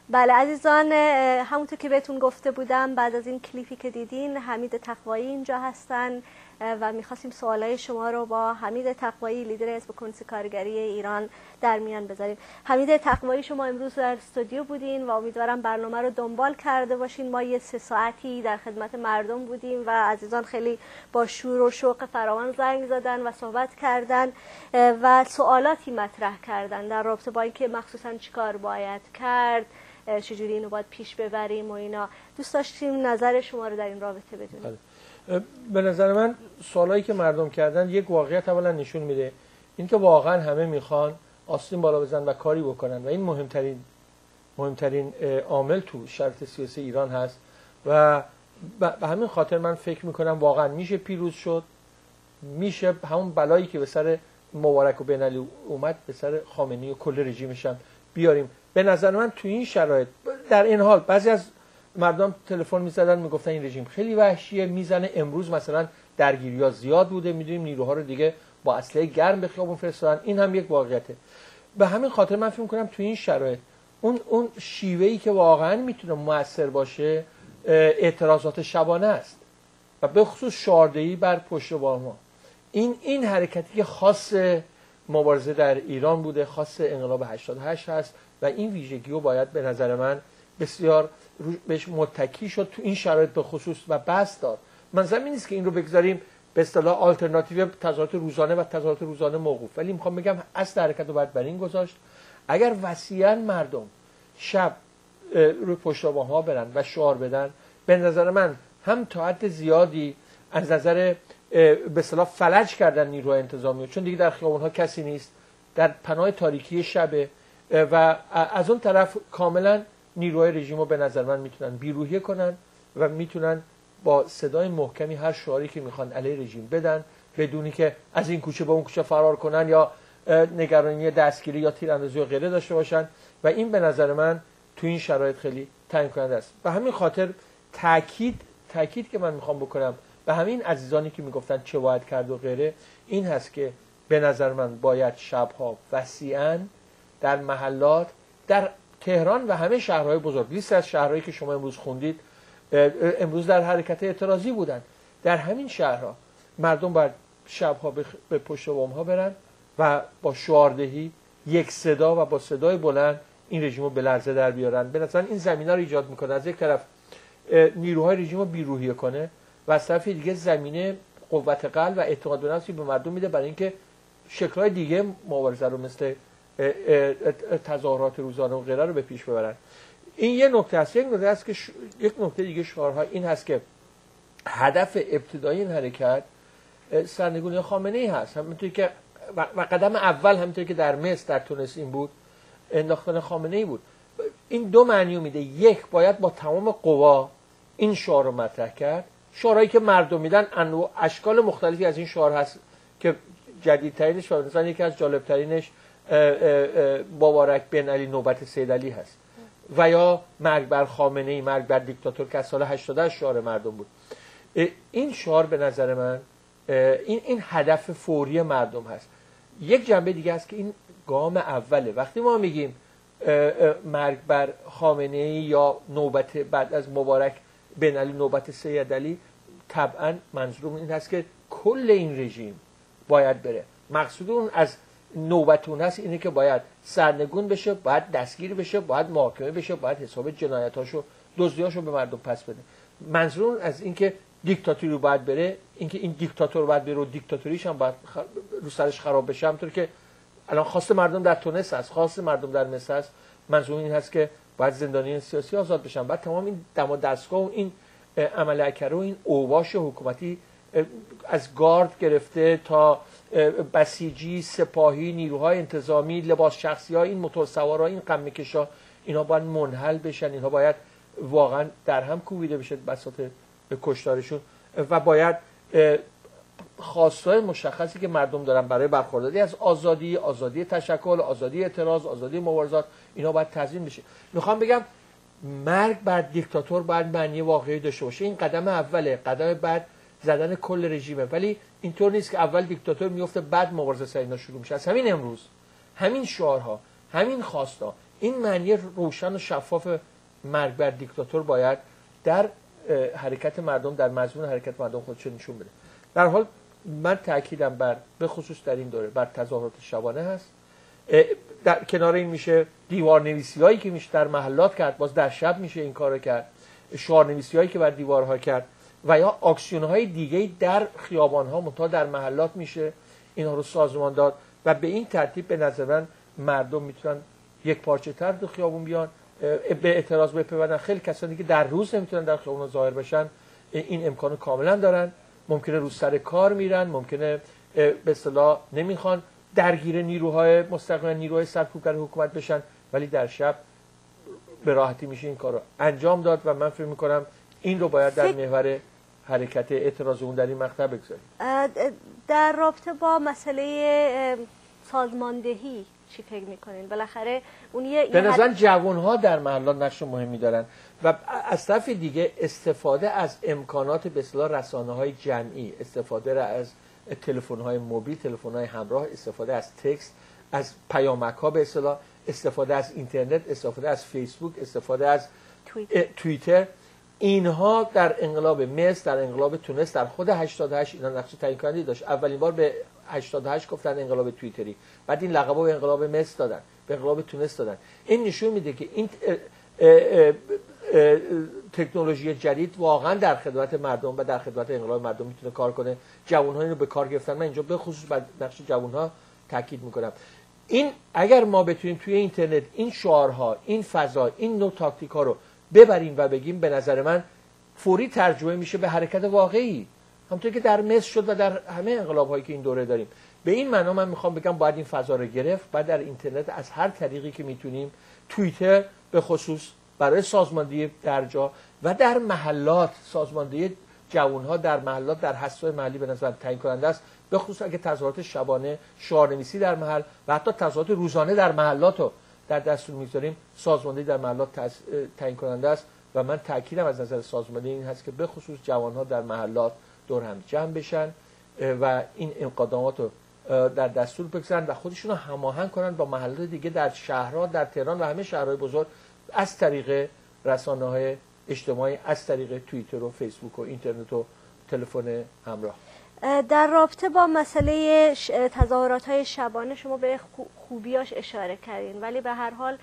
بله عزیزان، همونطور که بهتون گفته بودم بعد از این کلیپی که دیدین حمید تقوایی اینجا هستن و میخواستیم سوالای شما رو با حمید تقوایی لیدر حزب کمونیست کارگری ایران در میان بذاریم. حمید تقوایی شما امروز در استودیو بودین و امیدوارم برنامه رو دنبال کرده باشین. ما یه 3 ساعتی در خدمت مردم بودیم و عزیزان خیلی با شور و شوق فراوان زنگ زدن و صحبت کردن و سوالاتی مطرح کردن در رابطه با اینکه مخصوصا چیکار باید کرد، چجوری اینو باید پیش ببریم و اینا. دوست داشتیم نظر شما رو در این رابطه بدونیم. به نظر من سوالایی که مردم کردن یک واقعیت اولا نشون میده، اینکه واقعا همه میخوان آستین بالا بزنن و کاری بکنن و این مهمترین عامل تو شرط سیاسی ایران هست و به همین خاطر من فکر میکنم واقعا میشه پیروز شد، میشه همون بلایی که به سر مبارک و بنعلی اومد به سر خامنه‌ای و کل رژیمش هم بیاریم. به نظر من تو این شرایط در این حال بعضی از مردم تلفن میزدن میگفتن این رژیم خیلی وحشیه میزنه. امروز مثلا درگیری‌ها زیاد بوده، میدونیم نیروها رو دیگه با اسلحه گرم به خیابون فرستادن، این هم یک واقعیته. به همین خاطر من فکر می‌کنم تو این شرایط اون شیوه‌ای که واقعا میتونه موثر باشه اعتراضات شبانه است و به خصوص شعاردهی بر پشت بام‌ها. این حرکتی که خاص مبارزه در ایران بوده، خاص انقلاب 88 هست و این ویژگی رو باید به نظر من بسیار بهش متکی شد تو این شرایط به خصوص و بس داد. منظورم این نیست که این رو بگذاریم به اصطلاح آلترناتیو تظاهرات روزانه و تظاهرات روزانه موقوف، ولی میخوام بگم اصل حرکت رو باید بر این گذاشت. اگر وسیعاً مردم شب روی پشت بام‌ها برن و شعار بدن، به نظر من هم تا حد زیادی از نظر به اصطلاح فلج کردن نیروهای انتظامی، چون دیگه در خیابون‌ها کسی نیست، در پناه تاریکی شب و از اون طرف کاملا نیروهای رژیم رو به نظر من میتونن بیروحیه کنن و میتونن با صدای محکمی هر شعاری که میخوان علیه رژیم بدن بدونی که از این کوچه به اون کوچه فرار کنن یا نگرانی دستگیری یا تیراندازی و غیره داشته باشن و این به نظر من تو این شرایط خیلی تعیین کننده است. به همین خاطر تاکید که من میخوام بکنم به همین عزیزانی که میگفتن چه باید کرد و غیره، این هست که به نظر من باید شبها وسیعاً در محلات در تهران و همه شهرهای بزرگ، لیست از شهرهایی که شما امروز خوندید امروز در حرکت اعتراضی بودن، در همین شهرها مردم باید شبها به پشت بام‌ها برن و با شعاردهی یک صدا و با صدای بلند این رژیم رو به لرزه در بیارن. به نظر این زمینه رو ایجاد میکنه از یک طرف نیروهای رژیم رو بیروحیه کنه و از طرف دیگه زمینه قوت قلب و اعتماد به نفسی به مردم میده برای اینکه شکل‌های دیگه مبارزه رو مثل تظاهرات روزانه و غیره رو به پیش ببرن. این یه نکته است. یک نکته دیگه شعارها این هست که هدف ابتدایی این حرکت سرنگونی خامنه‌ای هست، همونطوری که و قدم اول همونطوری که در مصر در تونس این بود انداختن خامنه‌ای بود. این دو معنی میده. یک، باید با تمام قوا این شعار رو مطرح کرد. شعارهایی که مردم میدن انواع اشکال مختلفی از این شعار هست که جدیدترینش و مثلا یکی از جالبترینش مبارک بنعلی نوبت سیدعلی هست و یا مرگ بر خامنه‌ای، مرگ بر دیکتاتور که از سال 88 شعار مردم بود. این شعار به نظر من این هدف فوری مردم هست. یک جنبه دیگه هست که این گام اوله. وقتی ما میگیم مرگ بر خامنه‌ای یا نوبت بعد از مبارک بنعلی نوبت سیدعلی، طبعا منظورم این هست که کل این رژیم باید بره. مقصود اون از نوبت اون هست اینه که باید سرنگون بشه، باید دستگیر بشه، باید محاکمه بشه، باید حساب جنایتاشو دزدیاشو به مردم پس بده. منظور اون از اینکه دیکتاتوری رو باید بره، اینکه این دیکتاتور باید بره و دیکتاتوریش هم باید رو سرش خراب بشه، همونطور که الان خواست مردم در تونس هست، خواست مردم در مصر هست. منظور این هست که باید زندانیان سیاسی آزاد بشن، بعد تمام این دم و دستگاه و این عمل اکره و این اوباش حکومتی از گارد گرفته تا بسیجی، سپاهی، نیروهای انتظامی، لباس شخصی ها، این موتورسوارا، این قمه‌کشا، اینا باید منحل بشن، اینها باید واقعا در هم کوبیده بشه بساط کشتارشون و باید خواستای مشخصی که مردم دارن برای برخورداری از آزادی تشکل، آزادی اعتراض، آزادی مبارزات، اینا باید تضمین بشه. میخوام بگم مرگ بر دیکتاتور باید معنی واقعی داشته باشه. این قدم اوله. قدم بعد زدن کل رژیمه، ولی اینطور نیست که اول دیکتاتور میفته بعد مبارزه سر اینا شروع میشه. از همین امروز همین شعارها، همین خواستا، این معنی روشن و شفاف مرگ بر دیکتاتور باید در حرکت مردم، در مضمون حرکت مردم خودش نشون بده. در حال من تاکیدم بر به خصوص در این دوره بر تظاهرات شبانه هست. در کنار این میشه دیوار نویسی هایی که میشه در محلات کرد، باز در شب میشه این کارو کرد، شعار نویسی هایی که بر دیوارها کرد و یا آکسیون های دیگه در خیابان ها منتها در محلات میشه اینها رو سازمان داد و به این ترتیب به نظر من مردم میتونن یک پارچه تر تو خیابون بیان به اعتراض بپیوندن. خیلی کسانی که در روز نمیتونن در خیابون ظاهر بشن این امکانو کاملا دارن، ممکنه روز سر کار میرن، ممکنه به اصطلاح نمیخوان درگیر نیروهای مستقیما نیروهای سرکوبگر حکومت بشن، ولی در شب به راحتی میشه این کارو انجام داد و من فکر میکنم این رو باید در محور حرکت اعتراض اون در این مقطع بگذاریم. در رابطه با مسئله سازماندهی چی فکر میکنین؟ بالاخره اون به نظر جوان‌ها در محلات نقش مهمی دارن و از طرف دیگه استفاده از امکانات به اصطلاح رسانه‌های جمعی، استفاده از تلفن‌های موبیل، تلفن‌های همراه، استفاده از تکست، از پیامک‌ها به اصطلاح، استفاده از اینترنت، استفاده از فیسبوک، استفاده از توییتر، اینها در انقلاب مصر، در انقلاب تونس، در خود 88 اینا نقش تعیین کننده داشت. اولین بار به 88 گفتن انقلاب توییتری، بعد این لقب رو به انقلاب مصر دادن، به انقلاب تونس دادن. این نشون میده که این تکنولوژی جدید واقعا در خدمت مردم و در خدمت انقلاب مردم میتونه کار کنه. جوان‌ها اینو به کار گرفتن. من اینجا به خصوص بر نقش جوان‌ها تاکید میکنم. این اگر ما بتونیم توی اینترنت این شعارها، این فضا، این نوع تاکتیک‌ها رو ببریم و بگیم، به نظر من فوری ترجمه میشه به حرکت واقعی، همونطور که در مصر شد و در همه انقلاب‌هایی که این دوره داریم. به این معنا من میخوام بگم باید این فضا رو گرفت، بعد در اینترنت از هر طریقی که میتونیم، توییتر به خصوص برای سازماندهی در جا و در محلات، سازماندهی جوان‌ها در محلات، در حسای محلی به نظر تعیین کننده است. به خصوص اگه تظاهرات شبانه، شعارنویسی در محل و حتی تظاهرات روزانه در محلات رو در دستور می‌گذاریم، سازماندهی در محلات تعیین کننده است و من تاکیدم از نظر سازماندهی این هست که به خصوص جوان‌ها در محلات دور هم جمع بشن و این اقدامات رو در دستور بگذارن و خودشون رو هماهنگ کنن با محلات دیگه در شهرها، در تهران و همه شهرهای بزرگ، از طریق رسانه‌های اجتماعی، از طریق توییتر و فیسبوک و اینترنت و تلفن همراه. در رابطه با مسئله تظاهرات‌های شبانه شما به خوبیاش اشاره کردین، ولی به هر حال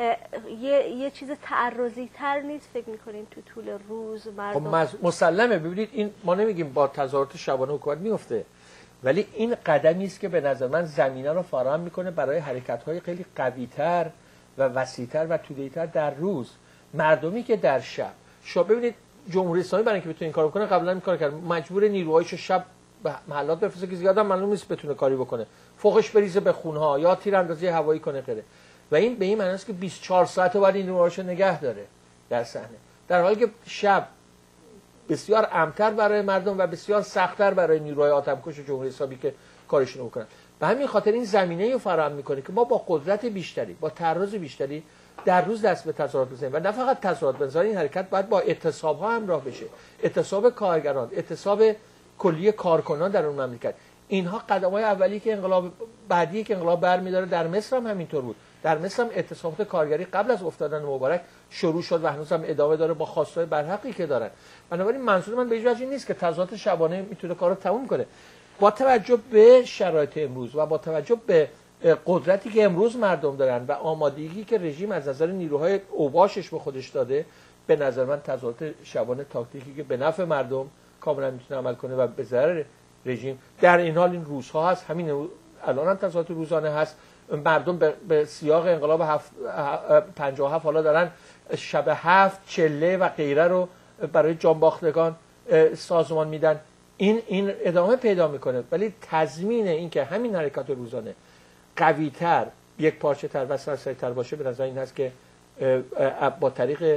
یه چیز تعرضی تر نیست فکر می‌کنین تو طول روز مردم؟ خب مسلمه. ببینید این ما نمیگیم با تظاهرات شبانه حکومت میفته، ولی این قدمی است که به نظر من زمینه رو فراهم میکنه برای حرکت‌های خیلی قوی‌تر و وسیع‌تر و توده‌ای‌تر در روز. مردمی که در شب ببینید جمهوری اسلامی برای اینکه بتونه این کارو بکنه قبلا این کار کرد، مجبور نیروهایشو شب به محلات بفرسته که زیادم معلوم نیست بتونه کاری بکنه، فوقش بریزه به خونه‌ها یا تیراندازی هوایی کنه غیره. و این به این معنی است که 24 ساعت باید این نیروهاشو نگه داره در صحنه، در حالی که شب بسیار امن‌تر برای مردم و بسیار سخت‌تر برای نیروهای آتش‌کش جمهوری اسلامی که کارشون رو بکنن. به همین خاطر این زمینه‌ای رو فراهم می‌کنه که ما با قدرت بیشتری، با تعرض بیشتری در روز دست به تظاهرات بزنیم و نه فقط تظاهرات بزنیم. این حرکت باید با اعتصاب‌ها همراه بشه، اعتصاب کارگران، اعتصاب کلی کارکنان در اون مملکت. اینها قدم‌های اولیه که انقلاب بعدی که انقلاب برمی‌داره. در مصر هم همینطور بود. در مصر هم اعتصابات کارگری قبل از افتادن مبارک شروع شد و هنوز هم ادامه داره با خواستای برحقی که دارن. بنابراین منظور من به هیچ وجه نیست که تظاهرات شبانه میتونه کارو تموم کنه. با توجه به شرایط امروز و با توجه به قدرتی که امروز مردم دارن و آمادگی که رژیم از نظر نیروهای اوباشش به خودش داده، به نظر من تظاهرات شبانه تاکتیکی که به نفع مردم کاملا میتونه عمل کنه و به ضرر رژیم. در این حال این روزها هست، همین الان هم تظاهرات روزانه هست. مردم به سیاق انقلاب 57 حالا دارن شب 7 چله و غیره رو برای جانباختگان سازمان میدن. این ادامه پیدا میکنه، ولی تضمین این که همین حرکات روزانه قوی‌تر، یک پارچه تر و سرسری‌تر باشه به نظر این هست که با طریق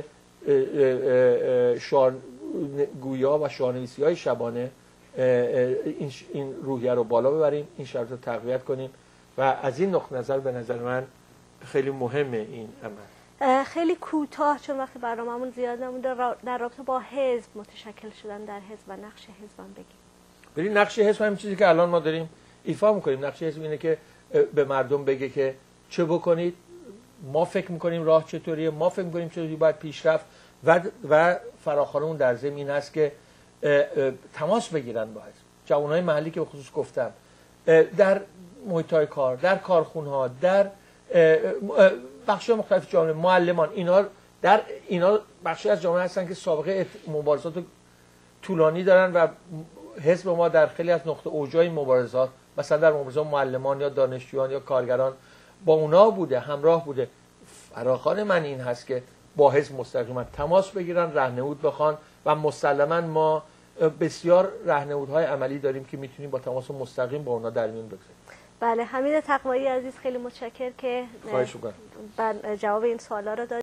شعارگویی و شعارنویسی‌های شبانه این روحیه رو بالا ببریم، این شرط رو تقویت کنیم و از این نقطه نظر به نظر من خیلی مهمه این عمل. خیلی کوتاه چون وقتی برنامه‌مون زیاد نمونده، در رابطه با حزب متشکل شدن در حزب و نقش حزب هم بگیم. ببین نقش حزب همین چیزی که الان ما داریم ایفا می‌کنیم. نقش حزب اینه که به مردم بگه که چه بکنید، ما فکر میکنیم راه چطوریه، ما فکر میکنیم چطوری باید پیشرفت و فراخوانمون در ضمن این هست که تماس بگیرن با حزب. جوانای محلی که به خصوص گفتم، در محیط‌های کار، در کارخونه‌ها، در بخش مختلف جامعه، معلمان، اینا بخشی از جامعه هستن که سابقه مبارزات طولانی دارن و حزب ما در خیلی از نقطه اوجای مبارزات، مثلا در مبارزات معلمان یا دانشجویان یا کارگران، با اونا بوده، همراه بوده. فراخوان من این هست که با حزب مستقیما تماس بگیرن، راهنمود بخوان و مسلما ما بسیار راهنمودهای عملی داریم که میتونیم با تماس مستقیم با اونا در میون بگذاریم. بله، حمید تقوایی عزیز خیلی متشکر که خواهش می‌کنم جواب این سوالا رو دادید.